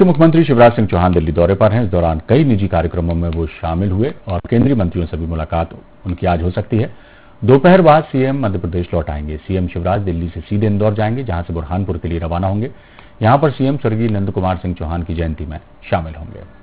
के मुख्यमंत्री शिवराज सिंह चौहान दिल्ली दौरे पर हैं। इस दौरान कई निजी कार्यक्रमों में वो शामिल हुए और केंद्रीय मंत्रियों से भी मुलाकात उनकी आज हो सकती है। दोपहर बाद सीएम मध्य प्रदेश लौट आएंगे। सीएम शिवराज दिल्ली से सीधे इंदौर जाएंगे, जहां से बुरहानपुर के लिए रवाना होंगे। यहां पर सीएम स्वर्गीय नंद कुमार सिंह चौहान की जयंती में शामिल होंगे।